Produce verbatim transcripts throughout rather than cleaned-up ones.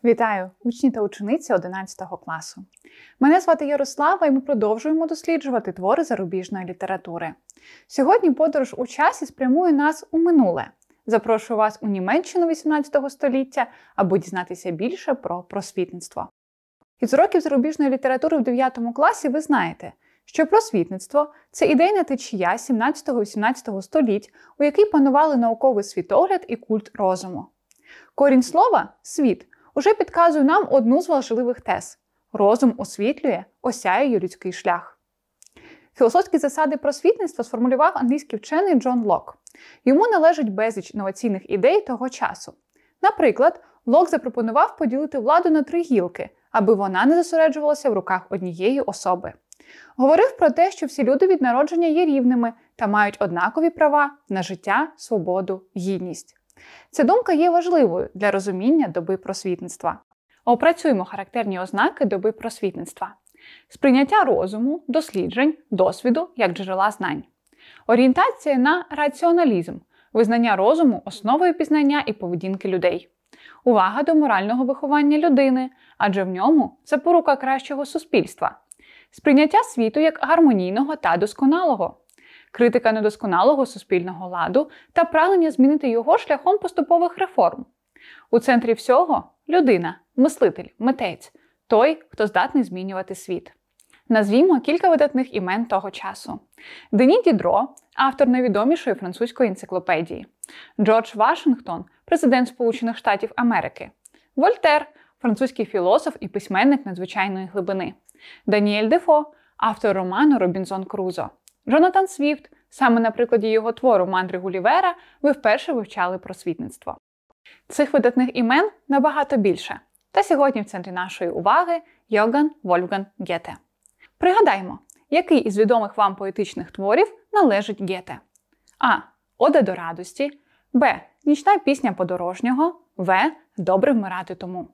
Вітаю, учні та учениці одинадцятого класу. Мене звати Ярослава і ми продовжуємо досліджувати твори зарубіжної літератури. Сьогодні подорож у часі спрямує нас у минуле. Запрошую вас у Німеччину вісімнадцятого століття, аби дізнатися більше про просвітництво. Із уроків зарубіжної літератури в дев'ятому класі ви знаєте, що просвітництво – це ідейна течія сімнадцятого-вісімнадцятого століть, у якій панували науковий світогляд і культ розуму. Корінь слова «світ» уже підказує нам одну з важливих тез – розум освітлює, осяює людський шлях. Філософські засади просвітництва сформулював англійський вчений Джон Лок. Йому належить безліч інноваційних ідей того часу. Наприклад, Лок запропонував поділити владу на три гілки, аби вона не зосереджувалася в руках однієї особи. Говорив про те, що всі люди від народження є рівними та мають однакові права на життя, свободу, гідність. Ця думка є важливою для розуміння доби просвітництва. Опрацюємо характерні ознаки доби просвітництва. Сприйняття розуму, досліджень, досвіду як джерела знань. Орієнтація на раціоналізм, визнання розуму основою пізнання і поведінки людей. Увага до морального виховання людини, адже в ньому запорука кращого суспільства. Сприйняття світу як гармонійного та досконалого. Критика недосконалого суспільного ладу та прагнення змінити його шляхом поступових реформ. У центрі всього – людина, мислитель, митець, той, хто здатний змінювати світ. Назвімо кілька видатних імен того часу. Дені Дідро, автор найвідомішої французької енциклопедії. Джордж Вашингтон, президент Сполучених Штатів Америки. Вольтер, французький філософ і письменник надзвичайної глибини. Даніель Дефо, автор роману «Робінзон Крузо». Джонатан Свіфт, саме на прикладі його твору «Мандри Гулівера» ви вперше вивчали просвітництво. Цих видатних імен набагато більше. Та сьогодні в центрі нашої уваги Йоган Вольфганг Гете. Пригадаймо, який із відомих вам поетичних творів належить Гете? А. Ода до радості. Б. Нічна пісня подорожнього. В. Добре вмирати тому.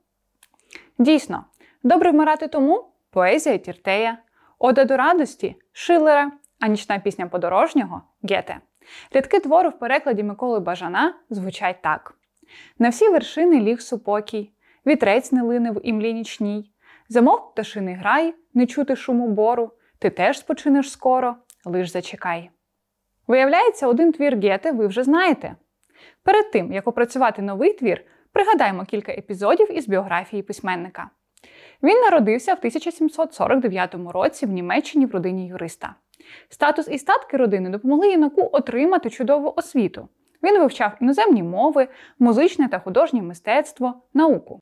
Дійсно, Добре вмирати тому – поезія Тіртея. Ода до радості – Шиллера, а нічна пісня подорожнього – Гете. Рядки твору в перекладі Миколи Бажана звучать так. На всі вершини ліг супокій, вітрець не лине в імлі нічній, замовк пташиний грай, не чути шуму бору, ти теж спочинеш скоро, лиш зачекай. Виявляється, один твір Гете ви вже знаєте. Перед тим, як опрацювати новий твір, пригадаймо кілька епізодів із біографії письменника. Він народився в тисяча сімсот сорок дев'ятому році в Німеччині в родині юриста. Статус і статки родини допомогли юнаку отримати чудову освіту. Він вивчав іноземні мови, музичне та художнє мистецтво, науку.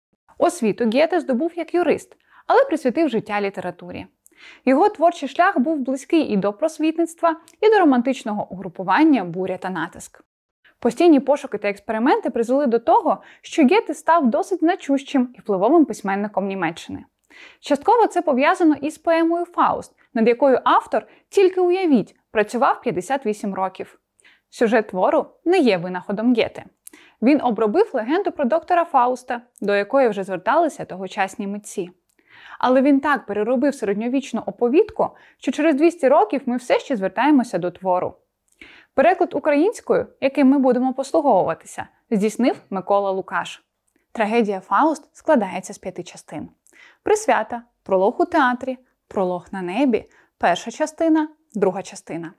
Освіту Гете здобув як юрист, але присвятив життя літературі. Його творчий шлях був близький і до просвітництва, і до романтичного угрупування «Буря та натиск». Постійні пошуки та експерименти призвели до того, що Гете став досить значущим і впливовим письменником Німеччини. Частково це пов'язано із поемою «Фауст», над якою автор, тільки уявіть, працював п'ятдесят вісім років. Сюжет твору не є винаходом Гете. Він обробив легенду про доктора Фауста, до якої вже зверталися тогочасні митці. Але він так переробив середньовічну оповідку, що через двісті років ми все ще звертаємося до твору. Переклад українською, яким ми будемо послуговуватися, здійснив Микола Лукаш. Трагедія «Фауст» складається з п'яти частин. Присвята, пролог у театрі, пролог на небі, перша частина, друга частина.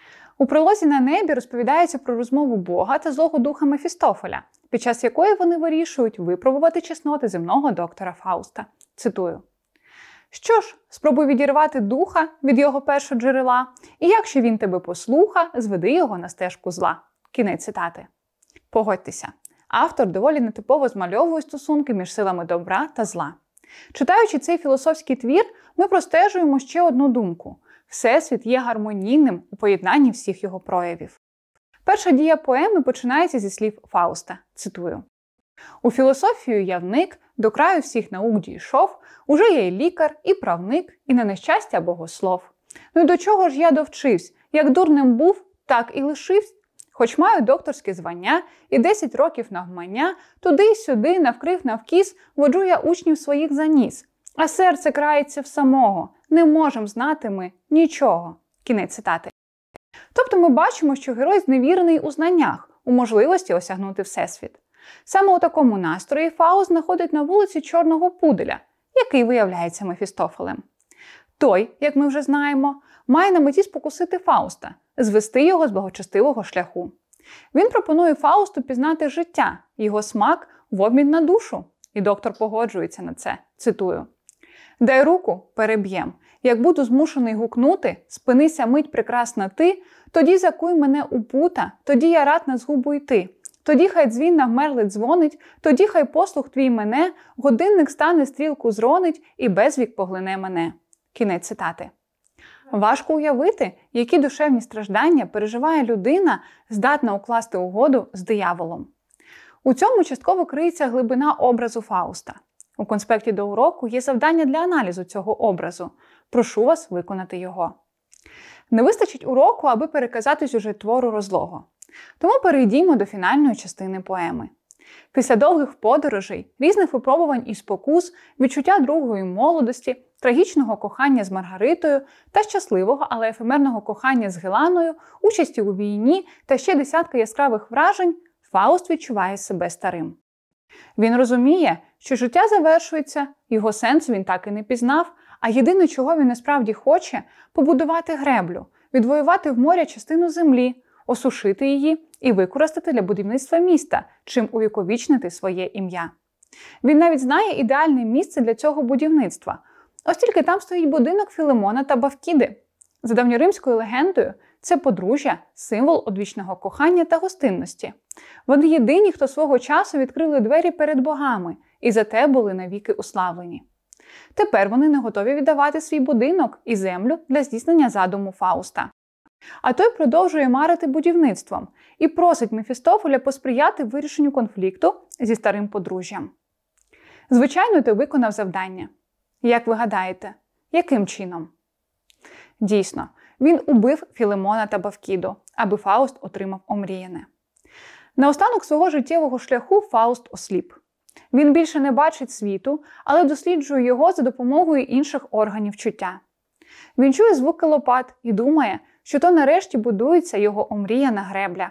У пролозі на небі розповідається про розмову Бога та Злого Духа Мефістофеля, під час якої вони вирішують випробувати чесноти земного доктора Фауста. Цитую. «Що ж, спробуй відірвати духа від його першого джерела, і якщо він тебе послуха, зведи його на стежку зла». Кінець цитати. Погодьтеся, автор доволі нетипово змальовує стосунки між силами добра та зла. Читаючи цей філософський твір, ми простежуємо ще одну думку. Всесвіт є гармонійним у поєднанні всіх його проявів. Перша дія поеми починається зі слів Фауста. Цитую. «У філософію я вник, до краю всіх наук дійшов, уже я і лікар, і правник, і на нещастя богослов. Ну й до чого ж я довчивсь? Як дурним був, так і лишивсь. Хоч маю докторське звання і десять років навмання, туди й сюди, навкрив навкіс, воджу я учнів своїх за ніс. А серце крається в самого, не можем знати ми нічого». Кінець цитати. Тобто ми бачимо, що герой зневірений у знаннях, у можливості осягнути Всесвіт. Саме у такому настрої Фауст знаходить на вулиці чорного пуделя, який виявляється Мефістофелем. Той, як ми вже знаємо, має на меті спокусити Фауста, звести його з благочестивого шляху. Він пропонує Фаусту пізнати життя, його смак в обмін на душу. І доктор погоджується на це, цитую. «Дай руку, переб'єм. Як буду змушений гукнути, спинися мить прекрасна ти, тоді закуй мене у пута, тоді я рад на згубу йти. Тоді хай дзвін навмерлий дзвонить, тоді хай послух твій мене, годинник стане стрілку зронить і безвік поглине мене». Кінець цитати. Важко уявити, які душевні страждання переживає людина, здатна укласти угоду з дияволом. У цьому частково криється глибина образу Фауста. У конспекті до уроку є завдання для аналізу цього образу. Прошу вас виконати його. Не вистачить уроку, аби переказати сюжет твору розлого. Тому перейдімо до фінальної частини поеми. Після довгих подорожей, різних випробувань і спокус, відчуття другої молодості, трагічного кохання з Маргаритою та щасливого, але ефемерного кохання з Геланою, участі у війні та ще десятка яскравих вражень, Фауст відчуває себе старим. Він розуміє, що життя завершується, його сенсу він так і не пізнав, а єдине, чого він насправді хоче – побудувати греблю, відвоювати в моря частину землі, осушити її і використати для будівництва міста, чим увіковічнити своє ім'я. Він навіть знає ідеальне місце для цього будівництва. Ось тільки там стоїть будинок Філемона та Бавкіди. За давньоримською легендою, це подружжя – символ одвічного кохання та гостинності. Вони єдині, хто свого часу відкрили двері перед богами і зате були навіки уславлені. Тепер вони не готові віддавати свій будинок і землю для здійснення задуму Фауста. А той продовжує марити будівництвом і просить Мефістофеля посприяти вирішенню конфлікту зі старим подружжям. Звичайно, той виконав завдання. Як ви гадаєте, яким чином? Дійсно, він убив Філемона та Бавкіду, аби Фауст отримав омріяне. Наостанок свого життєвого шляху Фауст осліп. Він більше не бачить світу, але досліджує його за допомогою інших органів чуття. Він чує звуки лопат і думає, що то нарешті будується його омріяна гребля.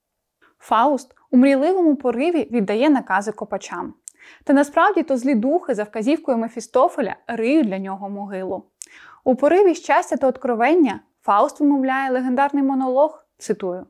Фауст у мрійливому пориві віддає накази копачам. Та насправді то злі духи за вказівкою Мефістофеля риють для нього могилу. У пориві щастя та откровення Фауст вимовляє легендарний монолог, цитую.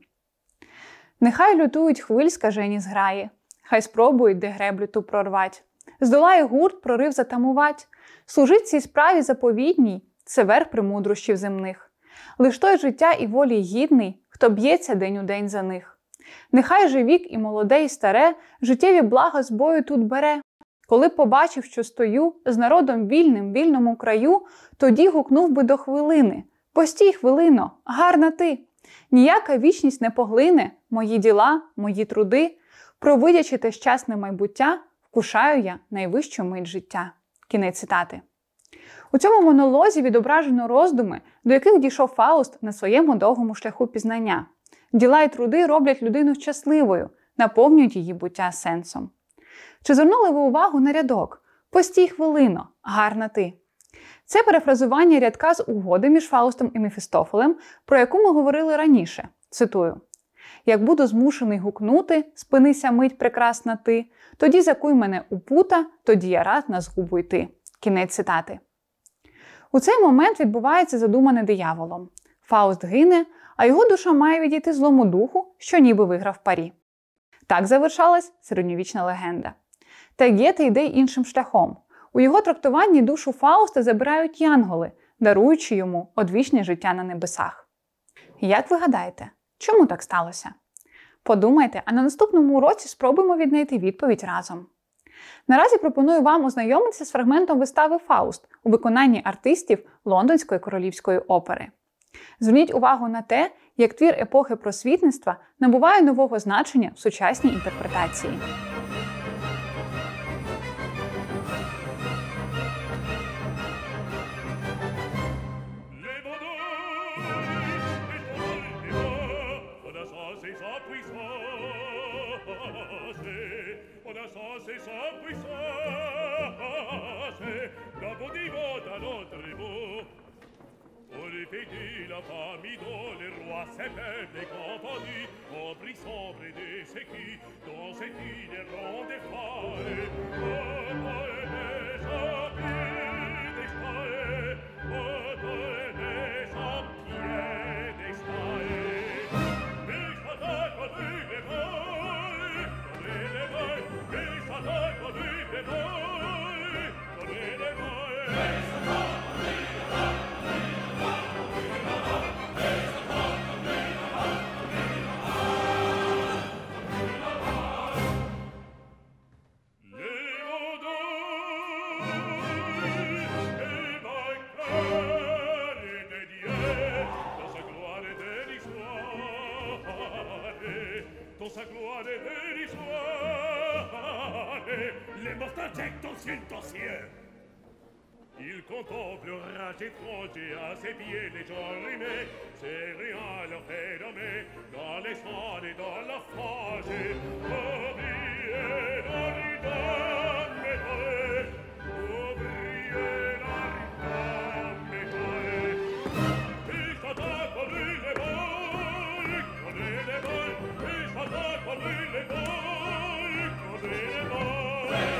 «Нехай лютують хвиль скажені зграї, хай спробують де греблю ту прорвать. Здолає гурт прорив затамувать. Служить цій справі заповідній, це верх премудрощів земних. Лиш той життя і волі гідний, хто б'ється день у день за них. Нехай же вік і молоде, і старе, життєві блага з бою тут бере. Коли б побачив, що стою з народом вільним, вільному краю, тоді гукнув би до хвилини. Постій, хвилино, гарна ти! Ніяка вічність не поглине мої діла, мої труди. Провидячи те щасне майбуття, вкушаю я найвищу мить життя». Кінець цитати. У цьому монолозі відображено роздуми, до яких дійшов Фауст на своєму довгому шляху пізнання. Діла і труди роблять людину щасливою, наповнюють її буття сенсом. Чи звернули ви увагу на рядок «Постій, хвилино, гарна ти»? Це перефразування рядка з угоди між Фаустом і Мефістофелем, про яку ми говорили раніше. Цитую. «Як буду змушений гукнути, спинися мить прекрасна ти, тоді закуй мене у пута, тоді я рад на згубу йти». Кінець цитати. У цей момент відбувається задумане дияволом. Фауст гине, а його душа має відійти злому духу, що ніби виграв парі. Так завершалась середньовічна легенда. Та Гете йде іншим шляхом. У його трактуванні душу Фауста забирають янголи, даруючи йому одвічне життя на небесах. Як ви гадаєте, чому так сталося? Подумайте, а на наступному уроці спробуємо віднайти відповідь разом. Наразі пропоную вам ознайомитися з фрагментом вистави «Фауст» у виконанні артистів Лондонської королівської опери. Зверніть увагу на те, як твір епохи просвітництва набуває нового значення в сучасній інтерпретації. Dopo di moda non tremo, fêter la famille dont les rois, ses peuples et compagnie, au bris sombre de ce qui, dans cette île ronde et folle, oh, des champions des stalles, oh, des champions des stalles. Mais j'attaque du bémol, donnez les mains, mais j'attaque du bémol, donnez les mains. Dans sa gloire dérisoire, les morts injectent ensuite aux cieux. Il contemple le rage étrange et à ses pieds les gens rimés, c'est rien leur fait nommer, dans les champs et dans la fange, oubliez la ride métalée, oubliez la ride métalée. Il s'attaque à lui les balles, connaît les balles, il s'attaque à lui les balles, connaît les balles.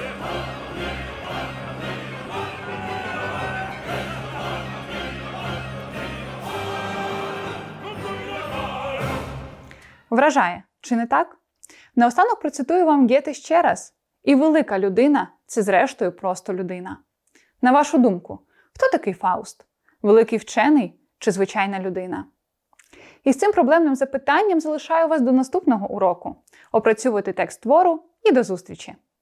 Вражає, чи не так? Наостанок процитую вам Гете ще раз. І велика людина – це зрештою просто людина. На вашу думку, хто такий Фауст? Великий вчений чи звичайна людина? І з цим проблемним запитанням залишаю вас до наступного уроку. Опрацьовуйте текст твору і до зустрічі!